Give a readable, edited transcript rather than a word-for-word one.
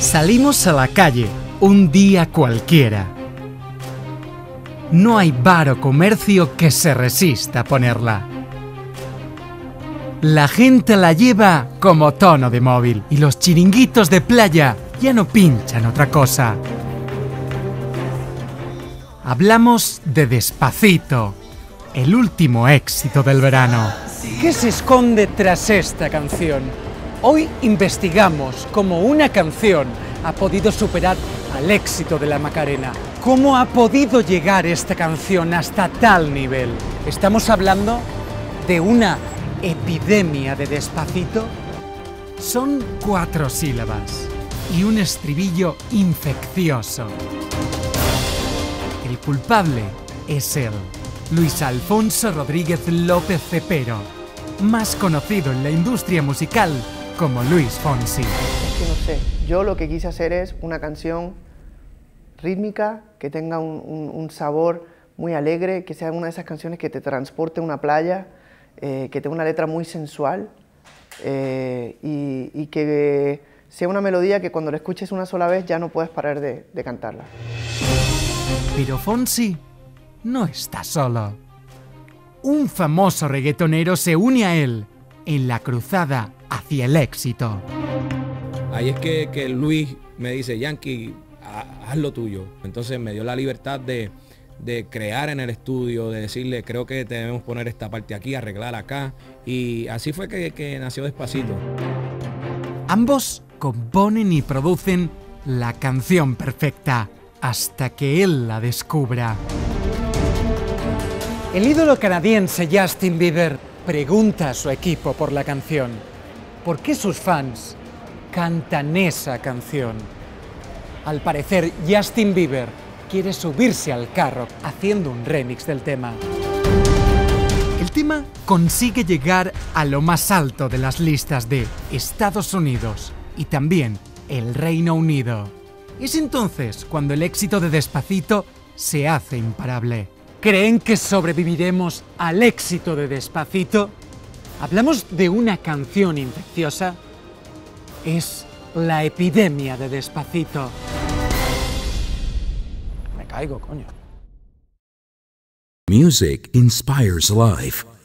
Salimos a la calle un día cualquiera. No hay bar o comercio que se resista a ponerla. La gente la lleva como tono de móvil y los chiringuitos de playa ya no pinchan otra cosa. Hablamos de Despacito, el último éxito del verano. ¿Qué se esconde tras esta canción? Hoy investigamos cómo una canción ha podido superar al éxito de la Macarena. ¿Cómo ha podido llegar esta canción hasta tal nivel? ¿Estamos hablando de una epidemia de Despacito? Son 4 sílabas y un estribillo infeccioso. El culpable es él, Luis Alfonso Rodríguez López Cepero, más conocido en la industria musical como Luis Fonsi. Es que no sé, yo lo que quise hacer es una canción rítmica, que tenga un sabor muy alegre, que sea una de esas canciones que te transporte a una playa, que tenga una letra muy sensual y que sea una melodía que cuando la escuches una sola vez ya no puedes parar de cantarla. Pero Fonsi no está solo. Un famoso reggaetonero se une a él en la cruzada hacia el éxito. Ahí es que Luis me dice, Yankee, haz lo tuyo. Entonces me dio la libertad de crear en el estudio, de decirle, creo que debemos poner esta parte aquí, arreglar acá. Y así fue que nació Despacito. Ambos componen y producen la canción perfecta hasta que él la descubra. El ídolo canadiense Justin Bieber pregunta a su equipo por la canción. ¿Por qué sus fans cantan esa canción? Al parecer, Justin Bieber quiere subirse al carro haciendo un remix del tema. El tema consigue llegar a lo más alto de las listas de Estados Unidos y también el Reino Unido. Es entonces cuando el éxito de Despacito se hace imparable. ¿Creen que sobreviviremos al éxito de Despacito? ¿Hablamos de una canción infecciosa? Es la epidemia de Despacito. Me caigo, coño. Music inspires life.